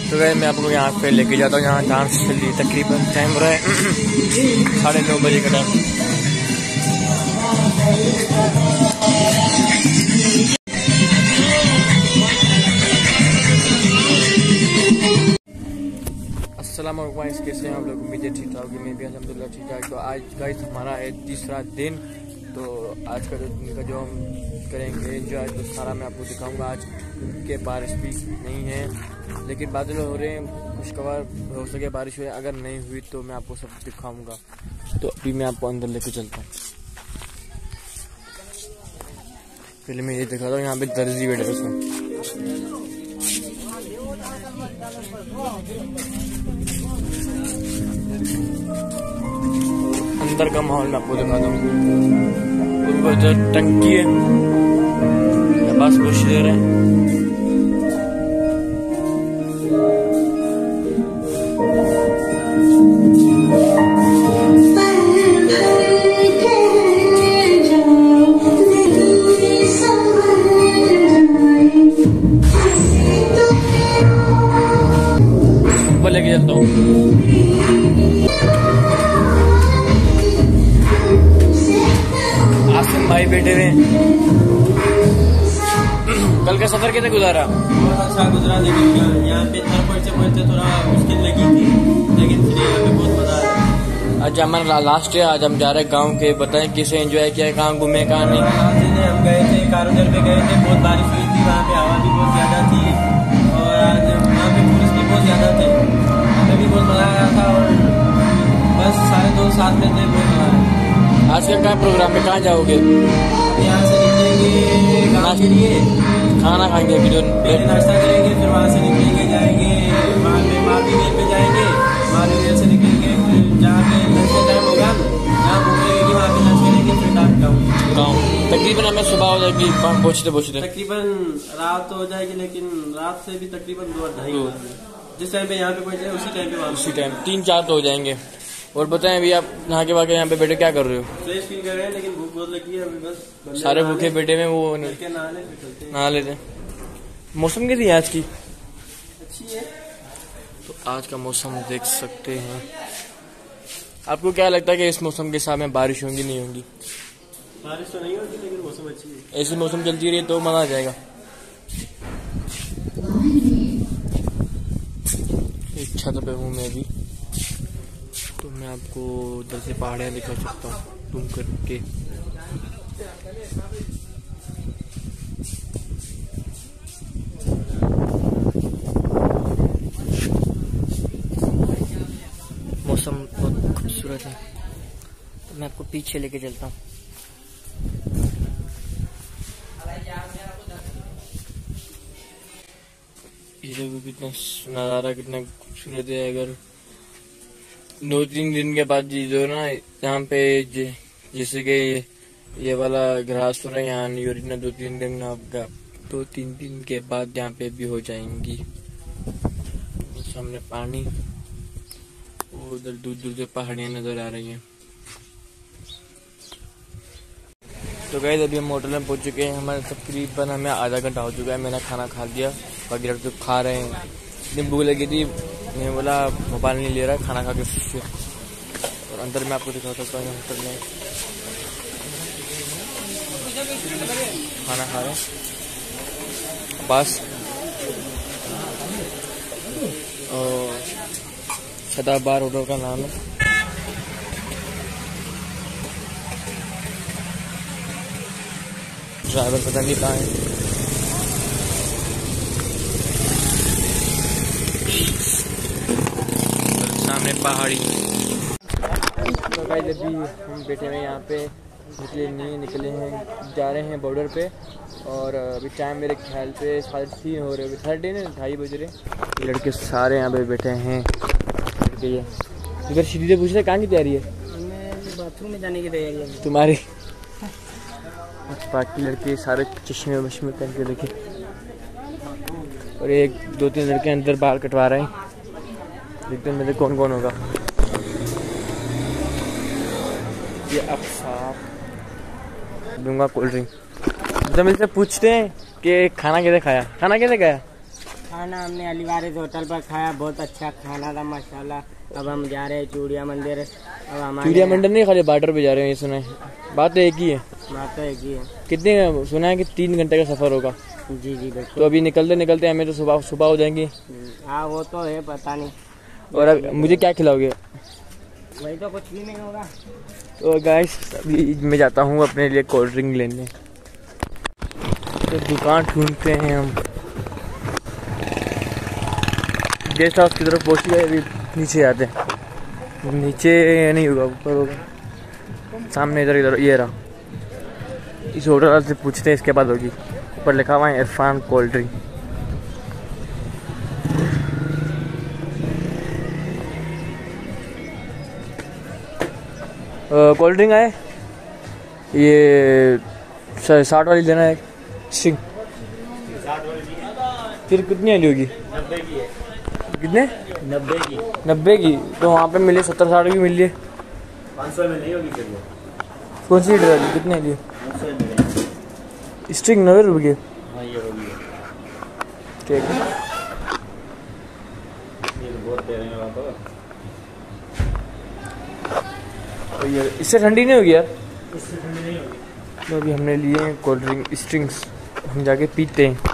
तो गए मैं आपको यहाँ पे लेके जाता हूँ। यहाँ डांस चल रही तकरीबन टाइम हो रहा है 9:30 बजे का टाइम। अस्सलाम वालेकुम, कैसे हैं आप लोग? उम्मीद है ठीक ठाक होगी। मैं भी अल्हम्दुलिल्लाह ठीक ठाक। तो आज गाइस हमारा है तीसरा दिन। तो आज का दिन का जो हम करेंगे एंजॉय तो सारा मैं आपको दिखाऊंगा। आज के बारिश भी नहीं है लेकिन बादल हो रहे हैं, खुशगवार हो सके बारिश हुई। अगर नहीं हुई तो मैं आपको सब दिखाऊंगा। तो अभी मैं आपको अंदर लेके चलता हूँ। पहले मैं ये दिखाता हूँ, यहाँ पे दर्जी बैठे उसमें। अंदर का माहौल मैं आपको दिखाता हूँ। उधर टंकी है, बस कुछ देर है। ऊपर लेके चलता हूँ। आसिम भाई बैठे हुए। कल का सफर कैसे गुजारा? बहुत अच्छा गुजरा, लेकिन यहाँ पे पहुंचते थोड़ा मुश्किल लगी थी, लेकिन फिर यहाँ पे बहुत मजा आया। आज हमारा लास्ट है, आज हम जा रहे हैं गांव के। बताएं किसे एंजॉय किया, कहाँ घूमे कहाँ नहीं? हम गए थे कारोजर पे गए थे, बहुत बारिश हुई थी, वहाँ पे हवा भी बहुत ज्यादा थी और आज वहाँ पे टूरिस्ट भी बहुत ज्यादा थे। हमें भी बहुत मजा आया था और बस सारे दोस्त साथ में थे, बहुत मजा आया। आज का क्या प्रोग्राम है, कहाँ जाओगे? यहाँ से निकलेंगे गाँव के लिए, खाना खाएंगे, पहले नाश्ता करेंगे, फिर वहाँ से निकलेंगे जाएंगे मालवी वेल पे जाएंगे। मालवी वेल से निकलेंगे, फिर जहाँ पे लंच का टाइम होगा जहाँ भूख लगेगी वहाँ पे लंच करेंगे, फिर गाँव। तकरीबन हमें सुबह हो जाएगी पहुँचते तकरीबन रात हो जाएगी, लेकिन रात से भी तकरीबन 2-2:30 जिस टाइम पे यहाँ पे पहुँचे उसी टाइम पे 3-4 तो हो जाएंगे। और बताएं अभी आप नहा के वाके यहाँ पे बैठे क्या कर रहे हो? फ्रेश फील कर रहे हैं, लेकिन भूख बहुत लगी है अभी। बस सारे भूखे बैठे में वो नहा लेते। मौसम कैसी है आज की? अच्छी है। तो आज का मौसम देख सकते हैं। आपको क्या लगता है कि इस मौसम के साथ में बारिश होंगी नहीं होंगी? बारिश तो नहीं होगी, लेकिन मौसम अच्छी है। ऐसी मौसम चलती रही तो मजा आ जाएगा। एक छत पे हूँ मैं भी, तो मैं आपको उधर से पहाड़ियाँ दिखा सकता हूँ तुम करके। मौसम बहुत खूबसूरत है, तो मैं आपको पीछे लेके चलता हूँ। ये देखो कितना नज़ारा, कितना खूबसूरत है। अगर 2-3 दिन के बाद जी जो ना यहाँ पे जैसे कि ये वाला ग्रास हो रहा है यहाँ नहीं हो रही ना, 2-3 दिन आपका 2-3 दिन के बाद यहाँ पे भी हो जाएंगी। सामने पानी, उधर दूर दूर से पहाड़ियाँ नजर आ रही हैं। तो गाइस अभी हम होटल में पहुंच चुके हैं। हमारे तकरीबन हमें आधा घंटा हो चुका है। मैंने खाना खा लिया, बाकी लड़के खा रहे हैं। इतनी भूख लगी थी, मैं बोला मोबाइल नहीं ले रहा, खाना खा के। और अंदर मैं आपको दिखा सकता हूँ होटल में खाना खा रहे हैं बस। और सदाबहार होटल का नाम है। ड्राइवर पता नहीं कहाँ है। सामने पहाड़ी। तो गाइस अभी हम बैठे हुए यहाँ पे, निकले हैं, जा रहे हैं बॉर्डर पे। और अभी टाइम मेरे ख्याल पे 3:30 हो रहे, 2:30 बज रहे। लड़के सारे यहाँ पे बैठे हैं। ये इधर सीधी से पूछ रहे कहाँ की तैयारी है? बाथरूम में जाने की तैयारी है तुम्हारी। बाकी लड़के सारे चश्मे वश्मे पहन के देखे, और 1-2-3 लड़के अंदर बाल कटवा रहे हैं। देखते हैं मेरे कौन कौन होगा। ये अब साफ दूंगा कोल्ड ड्रिंक। जब इनसे पूछते हैं कि खाना कैसे खाया, खाना कैसे खाया? खाना हमने अलीवारिस होटल पर खाया, बहुत अच्छा खाना था माशाल्लाह। अब हम जा रहे हैं चूड़िया मंदिर। अब हमारे चूड़िया मंदिर नहीं, खाली बॉर्डर पे जा रहे हैं, ये सुना है। बात तो एक ही है। बात तो एक ही है। कितने सुना है कि 3 घंटे का सफर होगा। जी जी बिल्कुल। तो अभी निकलते निकलते हमें तो सुबह हो जाएंगी। हाँ वो तो है, पता नहीं। और अब मुझे क्या खिलाओगे? वही तो, कुछ भी नहीं होगा। तो गाइस अभी मैं जाता हूँ अपने लिए कोल्ड ड्रिंक लेने। तो दुकान ढूंढते हैं हम। गेस्ट हाउस की तरफ पहुँच गए, अभी नीचे आते हैं। नीचे नहीं होगा, ऊपर होगा। सामने इधर ये रहा। इस होटल वाले से पूछते हैं, इसके बाद होगी। ऊपर लिखा हुआ है Irfan cold drink. Cold drink आए, ये 60 वाली लेना है स्ट्रिंग। फिर कितनी वाली होगी? 90 की है। कितने? 90 की। 90 की? तो वहाँ पे मिले 70-60 की मिल रही है। 500 में नहीं होगी फिर वो। कौन सी लीटर वाली? कितने की? 900 में मिलेगी। स्ट्रिंग 90 रुपये की। हाँ ये होगी। ठीक है। ये तो बहुत दे रहे हैं आप। तो ये इससे ठंडी नहीं होगी यार? इससे ठंडी नहीं होगी। तो अभी हमने लिए कोल्ड ड्रिंक स्ट्रिंग्स, हम जाके पीते हैं।